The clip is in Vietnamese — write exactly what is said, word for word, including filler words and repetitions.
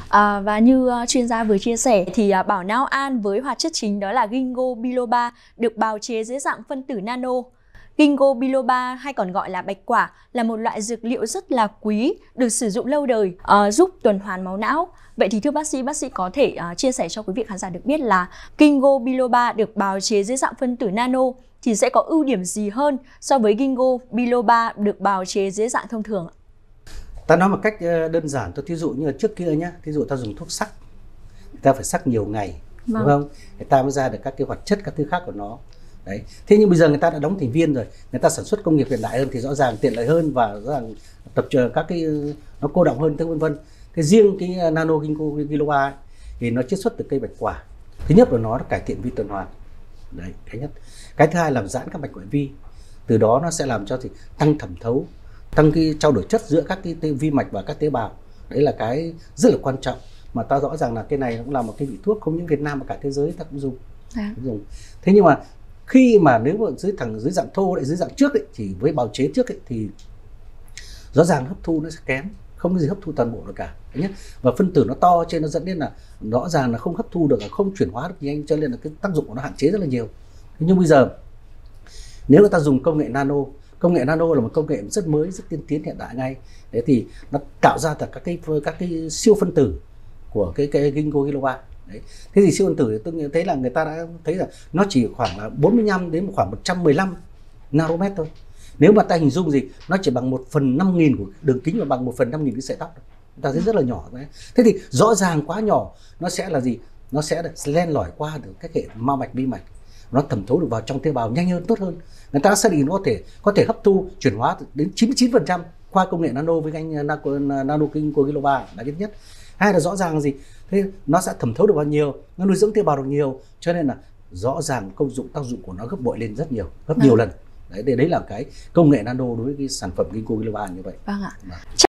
À, và như uh, chuyên gia vừa chia sẻ thì uh, bảo não An với hoạt chất chính đó là ginkgo biloba được bào chế dưới dạng phân tử nano. Ginkgo biloba hay còn gọi là bạch quả là một loại dược liệu rất là quý, được sử dụng lâu đời, uh, giúp tuần hoàn máu não. Vậy thì thưa bác sĩ, bác sĩ có thể uh, chia sẻ cho quý vị khán giả được biết là ginkgo biloba được bào chế dưới dạng phân tử nano thì sẽ có ưu điểm gì hơn so với ginkgo biloba được bào chế dưới dạng thông thường? Ta nói một cách đơn giản, tôi thí dụ như là trước kia nhé, thí dụ ta dùng thuốc sắc, ta phải sắc nhiều ngày, vâng. đúng không? Để ta mới ra được các cái hoạt chất, các thứ khác của nó. Đấy. Thế nhưng bây giờ người ta đã đóng thành viên rồi, người ta sản xuất công nghiệp hiện đại hơn thì rõ ràng tiện lợi hơn và rõ ràng tập chờ các cái nó cô đọng hơn, thế vân vân. Thế riêng cái nano ginkgo biloba ấy, thì nó chiết xuất từ cây bạch quả. Thứ nhất là nó cải thiện vi tuần hoàn, đấy cái nhất. Cái thứ hai làm giãn các mạch ngoại vi, từ đó nó sẽ làm cho thì tăng thẩm thấu, tăng cái trao đổi chất giữa các cái vi mạch và các tế bào. Đấy là cái rất là quan trọng mà ta rõ ràng là cái này cũng là một cái vị thuốc không những Việt Nam mà cả thế giới ta cũng dùng. À. Cũng dùng. Thế nhưng mà khi mà nếu mà dưới thẳng dưới dạng thô lại dưới dạng trước ấy, thì với bào chế trước ấy, thì rõ ràng hấp thu nó sẽ kém, không có gì hấp thu toàn bộ được cả. Đấy nhất. Và phân tử nó to trên nó dẫn đến là rõ ràng là không hấp thu được, không chuyển hóa được nhanh, cho nên là cái tác dụng của nó hạn chế rất là nhiều. Nhưng bây giờ nếu người ta dùng công nghệ nano, công nghệ nano là một công nghệ rất mới, rất tiên tiến hiện đại ngay. Đấy thì nó tạo ra các cái các cái siêu phân tử của cái cái ginkgo biloba. Đấy. Thế thì siêu phân tử thì tôi thấy là người ta đã thấy là nó chỉ khoảng là bốn mươi lăm đến khoảng một trăm mười lăm nanomet thôi. Nếu mà ta hình dung gì, nó chỉ bằng một phần năm nghìn của đường kính và bằng một phần năm nghìn cái sợi tóc. Chúng ta thấy rất là nhỏ. Đấy. Thế thì rõ ràng quá nhỏ, nó sẽ là gì? Nó sẽ len lỏi qua được các hệ mao mạch vi mạch, nó thẩm thấu được vào trong tế bào nhanh hơn, tốt hơn. Người ta xác định nó có thể có thể hấp thu chuyển hóa đến chín mươi chín phần trăm qua công nghệ nano với anh nano ginkgo biloba là nhất nhất. Hai là rõ ràng là gì? Thế nó sẽ thẩm thấu được vào nhiều, nó nuôi dưỡng tế bào được nhiều, cho nên là rõ ràng công dụng tác dụng của nó gấp bội lên rất nhiều, gấp nhiều lần. Đấy, đấy là cái công nghệ nano đối với cái sản phẩm ginkgo biloba như vậy. Vâng ạ. Vâng.